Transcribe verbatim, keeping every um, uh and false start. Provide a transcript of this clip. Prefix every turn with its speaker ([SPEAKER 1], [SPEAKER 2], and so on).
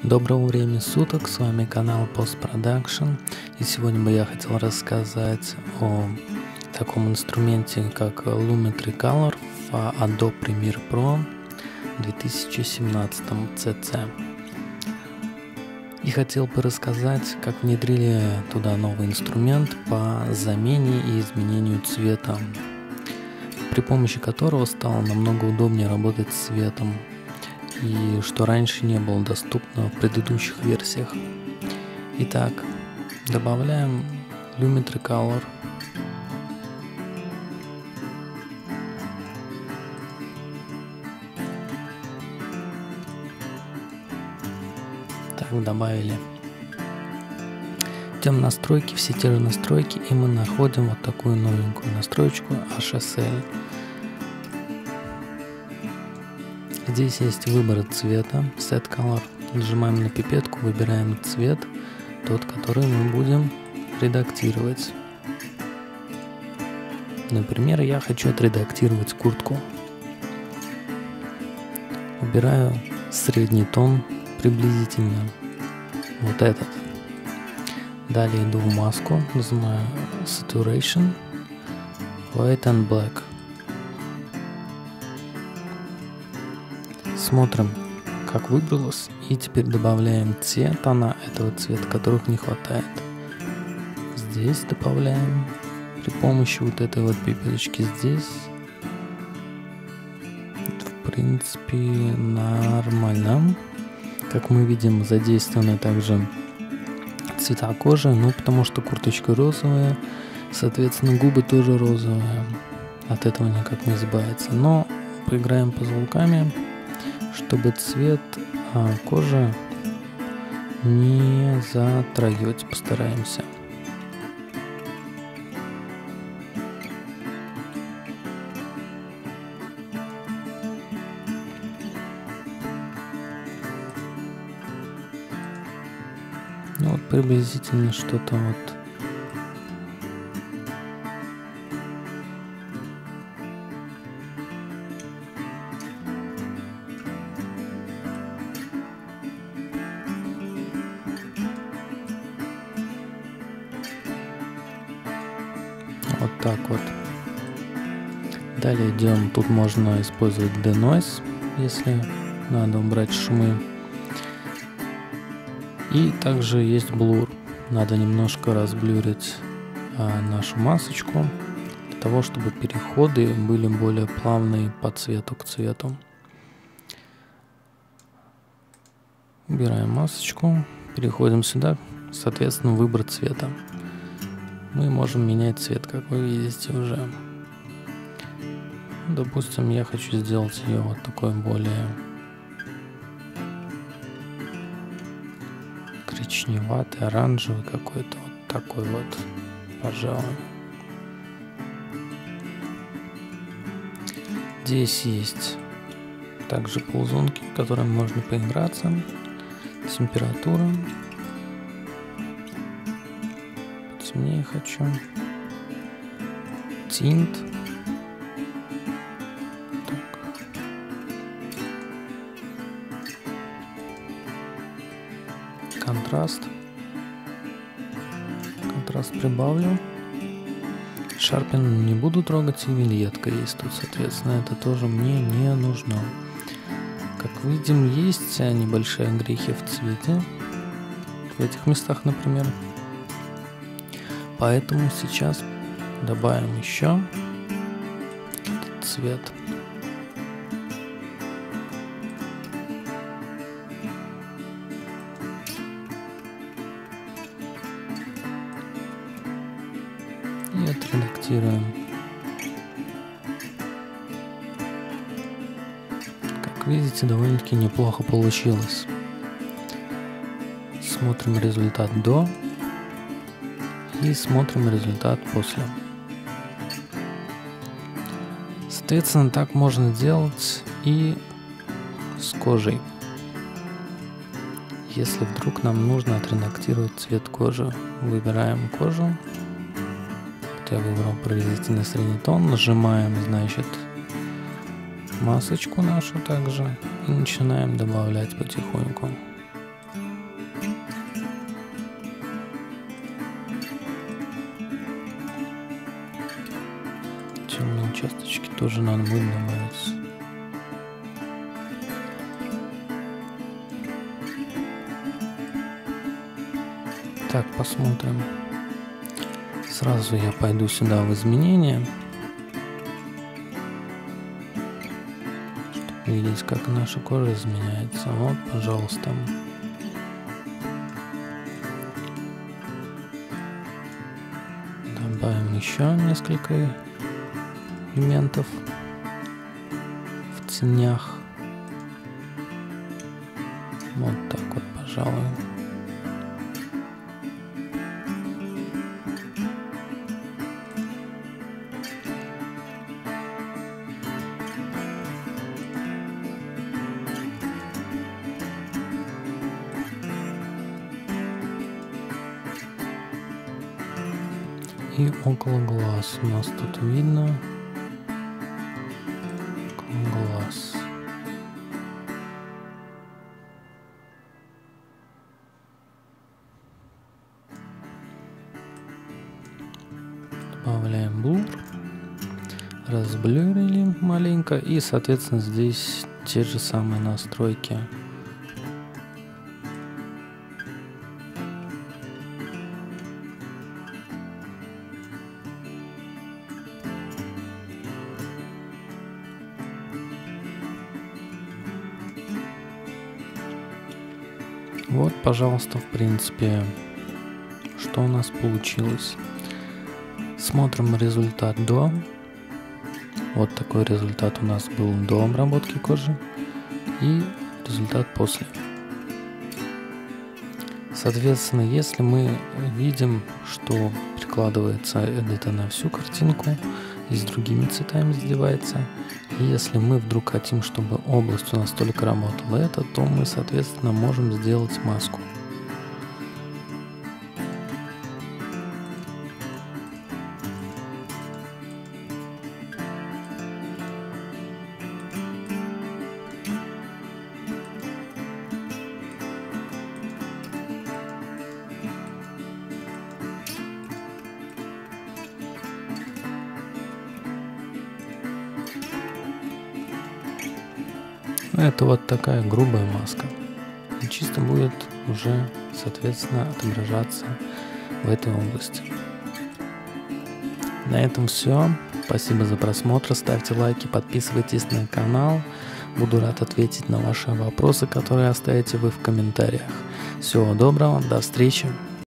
[SPEAKER 1] Доброго времени суток, с вами канал Post Production, и сегодня бы я хотел рассказать о таком инструменте, как Lumetri Color в Adobe Premiere Pro две тысячи семнадцатом си си. И хотел бы рассказать, как внедрили туда новый инструмент по замене и изменению цвета, при помощи которого стало намного удобнее работать с цветом, и что раньше не было доступно в предыдущих версиях. Итак, добавляем Lumetri Color. Так, добавили. Идем в настройки, все те же настройки, и мы находим вот такую новенькую настроечку эйч эс эл. Здесь есть выбор цвета, Set Color. Нажимаем на пипетку, выбираем цвет, тот, который мы будем редактировать. Например, я хочу отредактировать куртку. Выбираю средний тон, приблизительно вот этот. Далее иду в маску, нажимаю Saturation, White and Black. Смотрим, как выбралось, и теперь добавляем те тона этого цвета, которых не хватает. Здесь добавляем при помощи вот этой вот пипеточки здесь. В принципе, нормально. Как мы видим, задействованы также цвета кожи, ну потому что курточка розовая, соответственно губы тоже розовые. От этого никак не избавиться. Но поиграем по звуками, чтобы цвет а, кожи не затрагивать, постараемся. Ну, вот приблизительно что-то вот. Вот так вот. Далее идем, тут можно использовать denoise, если надо убрать шумы. И также есть blur. Надо немножко разблюрить а, нашу масочку, для того, чтобы переходы были более плавные по цвету к цвету. Убираем масочку, переходим сюда, соответственно, выбор цвета. Мы можем менять цвет, как вы видите уже. Допустим, я хочу сделать ее вот такой более коричневатый, оранжевый какой-то, вот такой вот, пожалуй. Здесь есть также ползунки, которыми можно поиграться. Температура. Темнее хочу. Тинт. Так. Контраст. Контраст прибавлю. Шарпин не буду трогать, и виньетка есть тут, соответственно, это тоже мне не нужно. Как видим, есть небольшие грехи в цвете. В этих местах, например. Поэтому сейчас добавим еще этот цвет. И отредактируем. Как видите, довольно-таки неплохо получилось. Смотрим результат до. И смотрим результат после. Соответственно, так можно делать и с кожей. Если вдруг нам нужно отредактировать цвет кожи, выбираем кожу. Вот я выбрал приблизительно средний тон, нажимаем, значит, масочку нашу также и начинаем добавлять потихоньку. участочки тоже надо будет добавить. Так, посмотрим. Сразу я пойду сюда в изменения, чтобы видеть, как наша кожа изменяется. Вот, пожалуйста. Добавим еще несколько элементов в тенях. Вот так вот, пожалуй. И около глаз у нас тут видно. Около глаз. Добавляем блур. Разблюрили маленько. И, соответственно, здесь те же самые настройки. Вот, пожалуйста, в принципе, что у нас получилось. Смотрим результат до. Вот такой результат у нас был до обработки кожи. И результат после. Соответственно, если мы видим, что прикладывается это на всю картинку и с другими цветами сделается, и если мы вдруг хотим, чтобы область у нас только работала это, то мы, соответственно, можем сделать маску. Это вот такая грубая маска. И чисто будет уже, соответственно, отображаться в этой области. На этом все. Спасибо за просмотр. Ставьте лайки, подписывайтесь на канал. Буду рад ответить на ваши вопросы, которые оставите вы в комментариях. Всего доброго, до встречи.